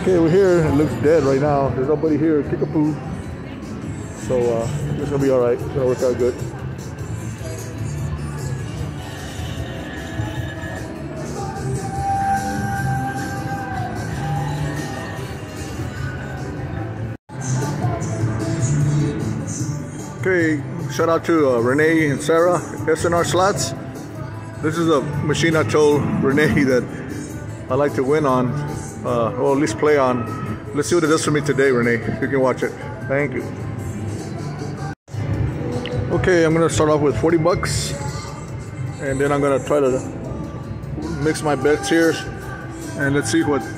Okay, we're here. It looks dead right now. There's nobody here. Kickapoo. So it's gonna be all right. It's gonna work out good. Okay, shout out to Renee and Sarah, SNR Slots. This is a machine I told Renee that I like to win on, or at least play on. Let's see what it does for me today, Renee. You can watch it. Thank you. Okay, I'm gonna start off with 40 bucks, and then I'm gonna try to mix my bets here, and let's see what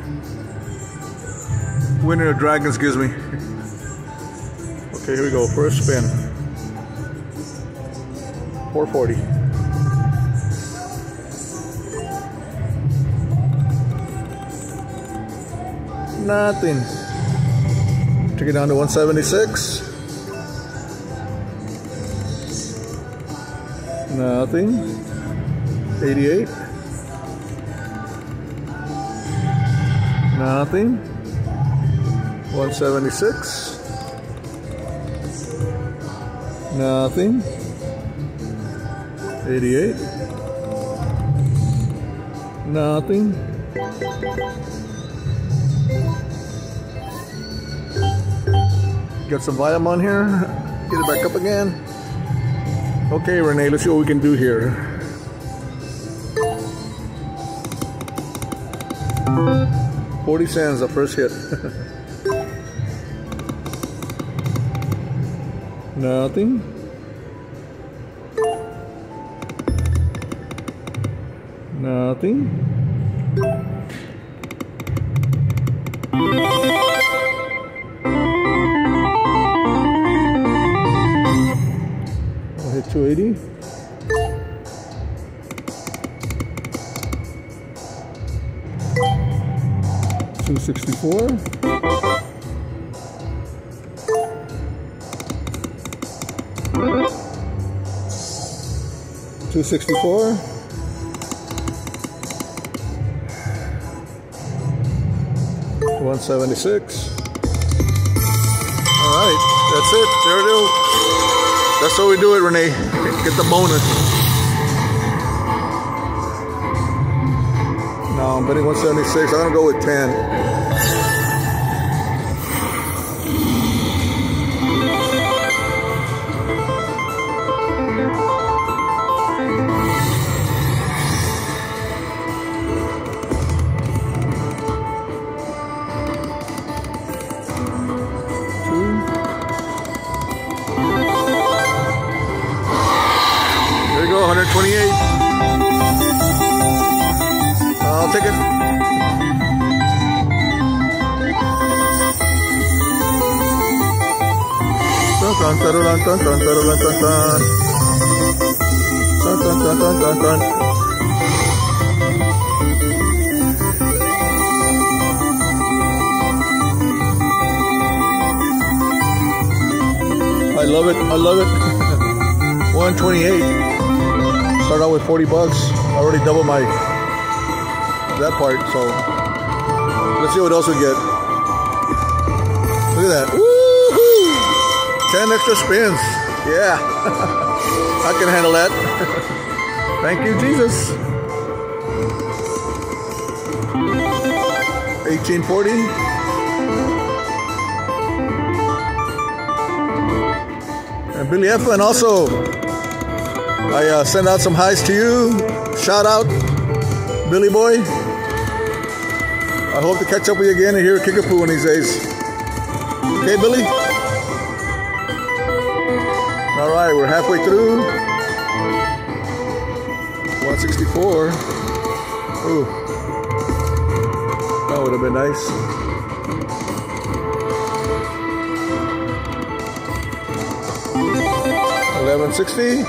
Winning of Dragons gives me. Okay, here we go. First spin. 440. Nothing. Take it down to 176. Nothing. 88. Nothing. 176. Nothing. 88. Nothing. Got some Vitam on here. Get it back up again. Okay, Renee, let's see what we can do here. $0.40, the first hit. Nothing. Nothing. I'll hit 280. $264. $264. $176. All right, that's it. There it is. That's how we do it, Renee. Get the bonus. No, I'm betting 176. I'm gonna go with 10. There you go, 128. I'll take it. Dun, dun, dun, dun, dun, dun, dun, dun. Dun, dun, dun, dun, dun, dun. I love it. I love it. 128. Start out with 40 bucks. I already doubled that part, so let's see what else we get. Look at that. Woo-hoo! 10 extra spins. Yeah. I can handle that. Thank you, Jesus. 1840. And Billy F. And also, I send out some highs to you. Shout out, Billy Boy. I hope to catch up with you again and hear Kickapoo one of these days. Okay, Billy? All right, we're halfway through. 164. Ooh. That would have been nice. $11.60.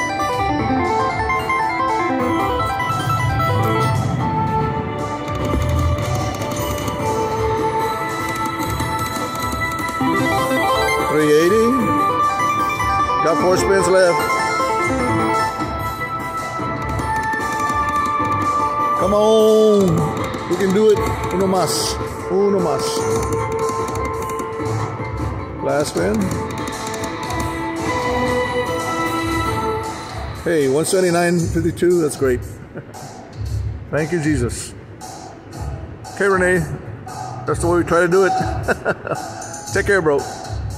$3.80. Got 4 spins left. Come on. We can do it. Uno más. Uno más. Last spin. Hey, 179.52. That's great. Thank you, Jesus. Okay, Renee. That's the way we try to do it. Take care, bro.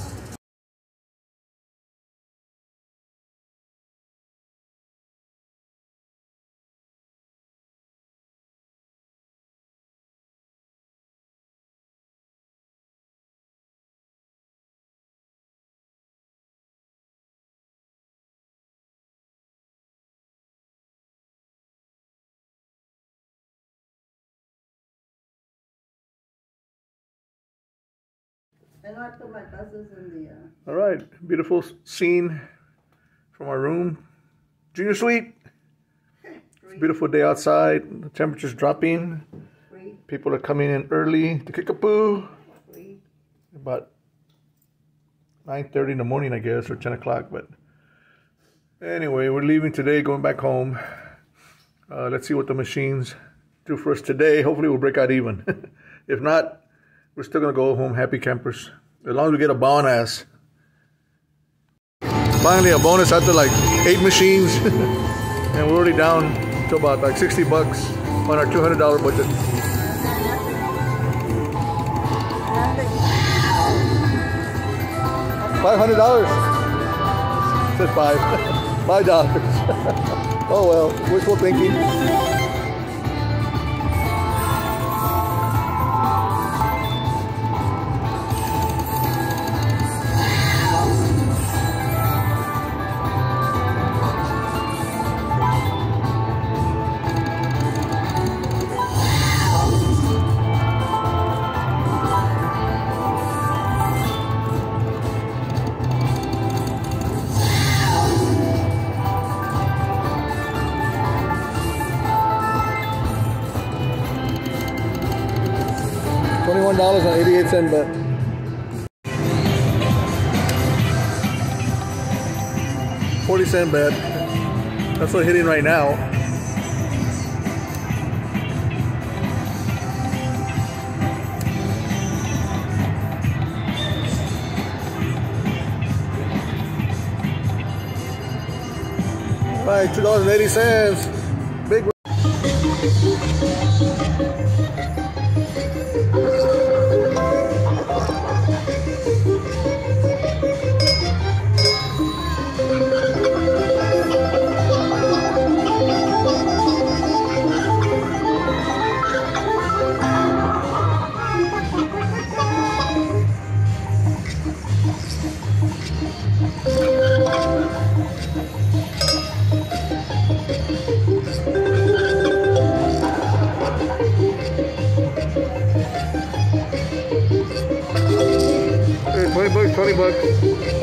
And I put my buses in the... All right, beautiful scene from our room. Junior suite. It's a beautiful day outside. The temperature's dropping. People are coming in early to Kickapoo. About 9:30 in the morning, I guess, or 10 o'clock. But anyway, we're leaving today, going back home. Let's see what the machines do for us today. Hopefully we'll break out even. If not, we're still going to go home happy campers. As long as we get a bonus. Finally, a bonus after like 8 machines. And we're already down to about like $60 on our $200 budget. $500. Said $5. $5. Oh well, wishful thinking. $21.88 bet. $0.40 bet. That's what's hitting right now. All right, $2.80. Big. $20.